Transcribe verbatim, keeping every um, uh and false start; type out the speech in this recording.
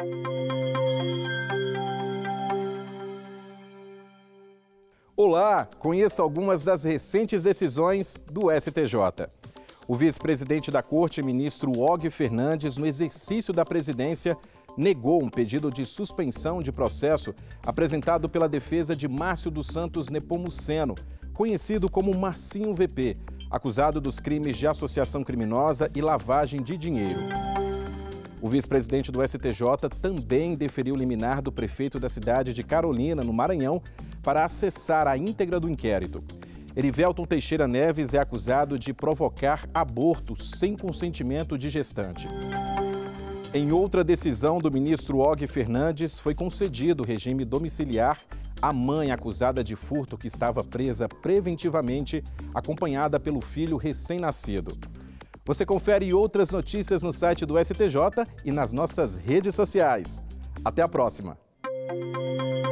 Olá, conheça algumas das recentes decisões do S T J. O vice-presidente da Corte, ministro Og Fernandes, no exercício da presidência, negou um pedido de suspensão de processo apresentado pela defesa de Márcio dos Santos Nepomuceno, conhecido como Marcinho V P, acusado dos crimes de associação criminosa e lavagem de dinheiro. O vice-presidente do S T J também deferiu liminar do prefeito da cidade de Carolina, no Maranhão, para acessar a íntegra do inquérito. Erivelton Teixeira Neves é acusado de provocar aborto sem consentimento de gestante. Em outra decisão do ministro Og Fernandes, foi concedido regime domiciliar à mãe acusada de furto que estava presa preventivamente, acompanhada pelo filho recém-nascido. Você confere outras notícias no site do S T J e nas nossas redes sociais. Até a próxima!